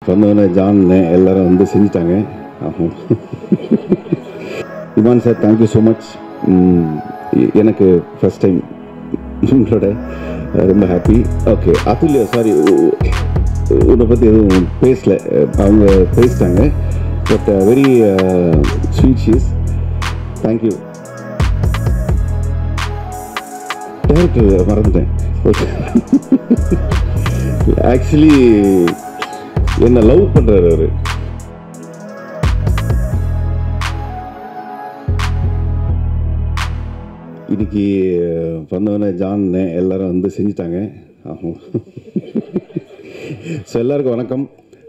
வந்தவொடனே ஜான் எல்லாரும் வந்து செஞ்சிட்டாங்க. Imman sir thank you so much. எனக்கு ஃபஸ்ட் டைம் உங்களோட ரொம்ப ஹாப்பி. ஓகே அதுல்லையா, சாரி உன்னை பற்றி எதுவும் பேசல, அவங்க பேசிட்டாங்க. But very sweet she's. Thank you. Director மறந்துட்டேன். ஆக்சுவலி என்ன லவ் பண்ணுறாரு அவர். இன்னைக்கு வந்தவொடனே ஜான் எல்லாரும் வந்து செஞ்சிட்டாங்க. ஸோ எல்லாருக்கும் வணக்கம்.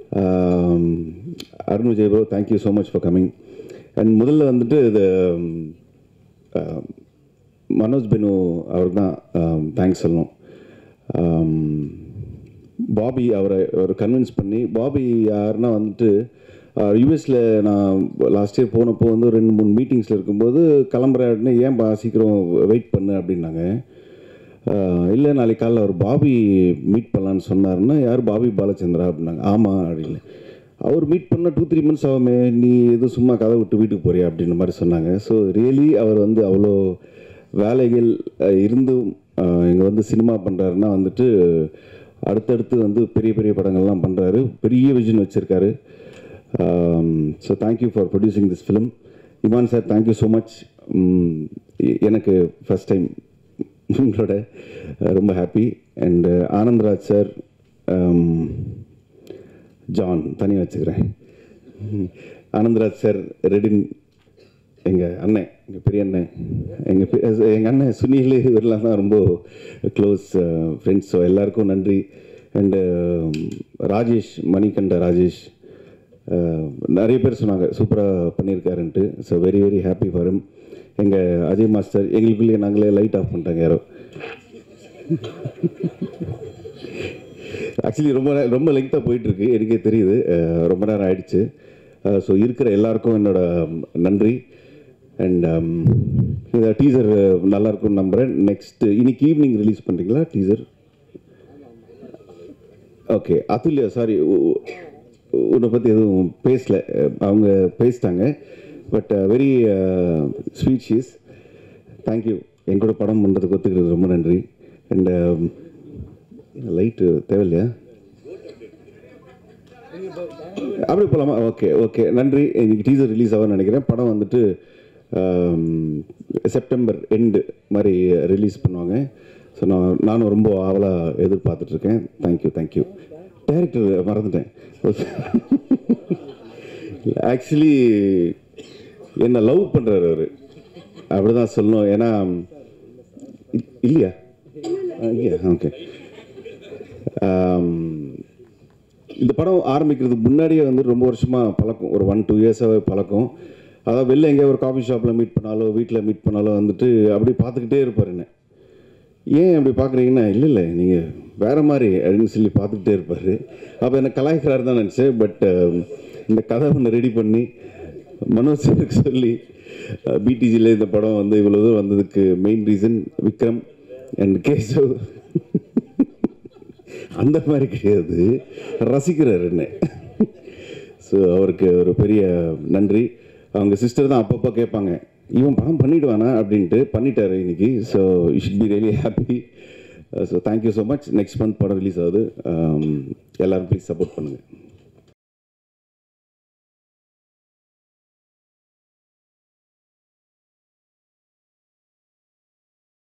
Arun Vijay bro, thank you so much for coming. And முதல்ல வந்துட்டு இது மனோஜ் பெனு அவருக்கு தான் தேங்க்ஸ் சொல்லணும். பாபி அவரை கன்வின்ஸ் பண்ணி, பாபி யாருன்னா வந்துட்டு யூஎஸில் நான் லாஸ்ட் இயர் போனப்போ வந்து 2-3 மீட்டிங்ஸில் இருக்கும்போது கிளம்புறாருன்னு, ஏன் சீக்கிரம் வெயிட் பண்ணு அப்படின்னாங்க. இல்லை நாளைக்கு காலையில் அவர் பாபி மீட் பண்ணலான்னு சொன்னார்னா, யார் பாபி பாலச்சந்திரா அப்படின்னாங்க. ஆமாம் அப்படின்னு. அவர் மீட் பண்ணால் 2-3 months ஆகுமே, நீ எதுவும் சும்மா கதை விட்டு வீட்டுக்கு போறியா அப்படின்ற மாதிரி சொன்னாங்க. ஸோ ரியலி அவர் வந்து அவ்வளோ வேலைகள் இருந்தும் இங்கே வந்து சினிமா பண்ணுறாருன்னா வந்துட்டு அடுத்தடுத்து வந்து பெரிய பெரிய படங்கள்லாம் பண்ணுறாரு, பெரிய விஷன் வச்சுருக்காரு. So thank you for producing this film. Imman sir thank you so much. எனக்கு ஃபஸ்ட் டைம் உங்களோட ரொம்ப happy. And Anandraj sir, John தனியாக வச்சுக்கிறேன். ஆனந்த்ராஜ் சார், ரெடின், எங்கள் அண்ணன், எங்கள் பெரிய அண்ணன், எங்கள் அண்ணன் சுனில், இவரெல்லாம் தான் ரொம்ப க்ளோஸ் ஃப்ரெண்ட்ஸ். ஸோ எல்லாருக்கும் நன்றி. அண்டு ராஜேஷ், மணிகண்ட ராஜேஷ், நிறைய பேர் சொன்னாங்க சூப்பராக பண்ணியிருக்காருன்ட்டு. So very very happy for him. எங்கள் அஜய் மாஸ்டர், எங்களுக்குள்ளேயே நாங்களே லைட் ஆஃப் பண்ணிட்டாங்க யாரோ. ஆக்சுவலி ரொம்ப லெங்க்த்தாக போயிட்டுருக்கு, எனக்கே தெரியுது, ரொம்ப நேரம் ஆயிடுச்சு. ஸோ இருக்கிற எல்லாருக்கும் என்னோட நன்றி. அண்ட் இந்த டீசர் நல்லாயிருக்கும்னு நம்புகிறேன். நெக்ஸ்ட்டு இன்னைக்கு ஈவினிங் ரிலீஸ் பண்ணுறீங்களா டீசர்? ஓகே அதுல்லையா, சாரி உன்னை பற்றி எதுவும் பேசல, அவங்க பேசிட்டாங்க. But very sweet she's. Thank you. எங்கூட படம் பண்ணுறதுக்கு ஒத்துக்கிறது ரொம்ப நன்றி. அண்ட் லைட்டு தேவையில்லையா? அப்படி போகலாமா? ஓகே ஓகே நன்றி. இன்னைக்கு டீசர் ரிலீஸ் ஆகும்னு நினைக்கிறேன். படம் வந்துட்டு செப்டம்பர் எண்டு மாதிரி ரிலீஸ் பண்ணுவாங்க. ஸோ நானும் ரொம்ப ஆவலாக எதிர்பார்த்துட்ருக்கேன். Thank you thank you. டேரக்டர் மறந்துட்டேன். ஆக்சுவலி என்ன லவ் பண்ணுறாரு அவர், அப்படி தான் சொல்லணும். ஏன்னா இல்லையா? ஓகே. இந்த படம் ஆரம்பிக்கிறதுக்கு முன்னாடியே வந்து ரொம்ப வருஷமாக பழக்கம், ஒரு 1-2 இயர்ஸாகவே பழக்கம். அதாவது வெளில எங்கேயோ ஒரு காஃபி ஷாப்பில் மீட் பண்ணாலோ வீட்டில் மீட் பண்ணாலோ வந்துட்டு அப்படி பார்த்துக்கிட்டே இருப்பார் என்ன. ஏன் அப்படி பார்க்குறீங்கன்னா, இல்லை நீங்கள் வேறு மாதிரி அப்படின்னு சொல்லி பார்த்துக்கிட்டே இருப்பார். அப்போ என்னை கலாய்க்கிறாரு தான் நினச்சேன். பட் இந்த கதை ஒன்று ரெடி பண்ணி மனோஜ் சாருக்கு சொல்லி பிடிஜியில் இந்த படம் வந்து இவ்வளோ தூரம் வந்ததுக்கு main reason Vikram and Keshav. அந்த மாதிரி கிடையாது, ரசிக்கிறார் என்ன. ஸோ அவருக்கு ஒரு பெரிய நன்றி. அவங்க சிஸ்டர் தான் அப்பப்போ கேட்பாங்க, இவன் படம் பண்ணிவிடுவானா அப்படின்ட்டு. பண்ணிட்டாரு இன்னைக்கு. So you should be really happy. So thank you so much. Next month படம் ரிலீஸ் ஆகுது. எல்லோரும் ப்ளீஸ் சப்போர்ட் பண்ணுங்கள்.